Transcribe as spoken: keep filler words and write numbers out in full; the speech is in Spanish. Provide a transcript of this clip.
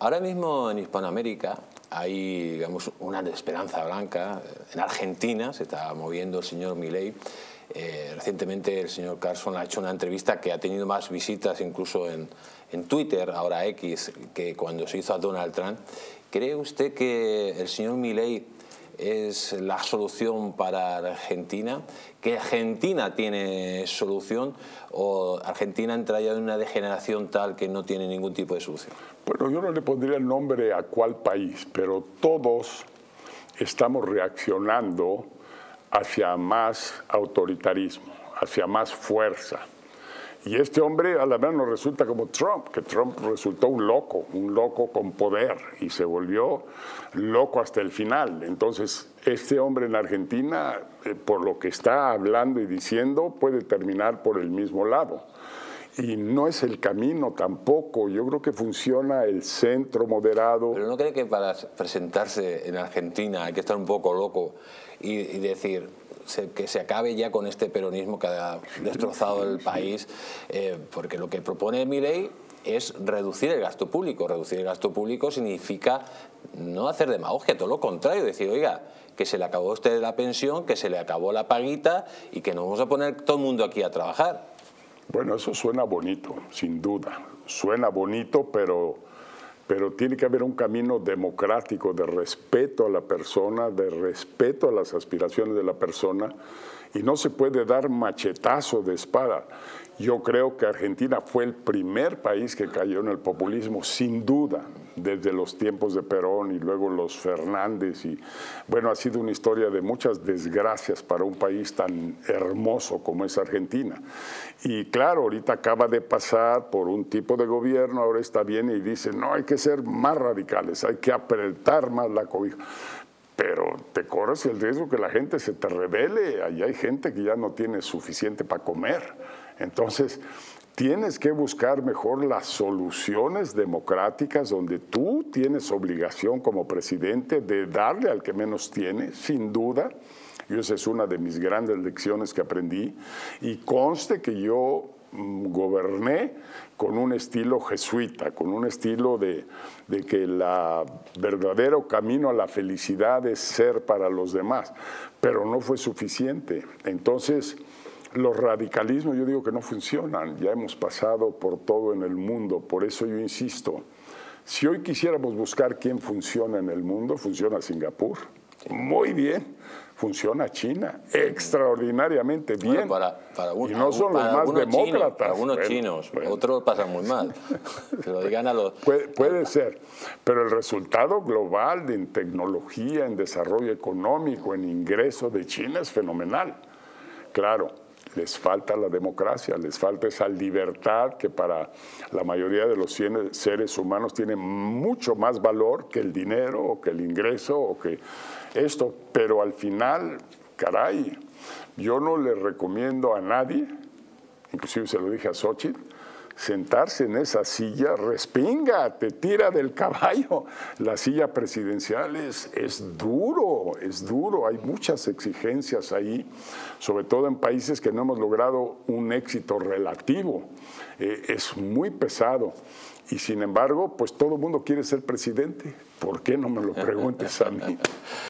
Ahora mismo en Hispanoamérica hay, digamos, una esperanza blanca. En Argentina se está moviendo el señor Milei. Eh, recientemente el señor Carlson ha hecho una entrevista que ha tenido más visitas incluso en, en Twitter, ahora X, que cuando se hizo a Donald Trump. ¿Cree usted que el señor Milei es la solución para Argentina? ¿Que Argentina tiene solución o Argentina entra ya en una degeneración tal que no tiene ningún tipo de solución? Bueno, yo no le pondría el nombre a cuál país, pero todos estamos reaccionando hacia más autoritarismo, hacia más fuerza. Y este hombre a la vez nos resulta como Trump, que Trump resultó un loco, un loco con poder y se volvió loco hasta el final. Entonces, este hombre en Argentina, eh, por lo que está hablando y diciendo, puede terminar por el mismo lado. Y no es el camino tampoco. Yo creo que funciona el centro moderado. ¿Pero no cree que para presentarse en Argentina hay que estar un poco loco y, y decir se, que se acabe ya con este peronismo que ha destrozado el país? Eh, porque lo que propone Milei es reducir el gasto público. Reducir el gasto público significa no hacer demagogia, todo lo contrario, decir, oiga, que se le acabó a usted la pensión, que se le acabó la paguita y que no vamos a poner todo el mundo aquí a trabajar. Bueno, eso suena bonito, sin duda. Suena bonito, pero, pero tiene que haber un camino democrático de respeto a la persona, de respeto a las aspiraciones de la persona, y no se puede dar machetazo de espada. Yo creo que Argentina fue el primer país que cayó en el populismo, sin duda, desde los tiempos de Perón y luego los Fernández. Y bueno, ha sido una historia de muchas desgracias para un país tan hermoso como es Argentina. Y claro, ahorita acaba de pasar por un tipo de gobierno, ahora está bien y dice, no, hay que ser más radicales, hay que apretar más la cobija. Pero te corres el riesgo que la gente se te rebele, allí hay gente que ya no tiene suficiente para comer. Entonces, tienes que buscar mejor las soluciones democráticas donde tú tienes obligación como presidente de darle al que menos tiene, sin duda. Y esa es una de mis grandes lecciones que aprendí. Y conste que yo mmm, goberné con un estilo jesuita, con un estilo de, de que el verdadero camino a la felicidad es ser para los demás. Pero no fue suficiente. Entonces, los radicalismos yo digo que no funcionan, ya hemos pasado por todo en el mundo, por eso yo insisto, si hoy quisiéramos buscar quién funciona en el mundo, funciona Singapur, muy bien, funciona China, extraordinariamente bien, bueno, para, para un, y no son los más demócratas. Chinos, para algunos bueno, chinos, bueno. Otros pasan muy mal, se lo digan a los... Puede, puede ser, pero el resultado global de, en tecnología, en desarrollo económico, en ingreso de China es fenomenal, claro. Les falta la democracia, les falta esa libertad que para la mayoría de los seres humanos tiene mucho más valor que el dinero o que el ingreso o que esto. Pero al final, caray, yo no le recomiendo a nadie, inclusive se lo dije a Xochitl, sentarse en esa silla, respinga, te tira del caballo. La silla presidencial es, es duro, es duro, hay muchas exigencias ahí, sobre todo en países que no hemos logrado un éxito relativo. Eh, es muy pesado. Y sin embargo, pues todo el mundo quiere ser presidente. ¿Por qué no me lo preguntes a mí?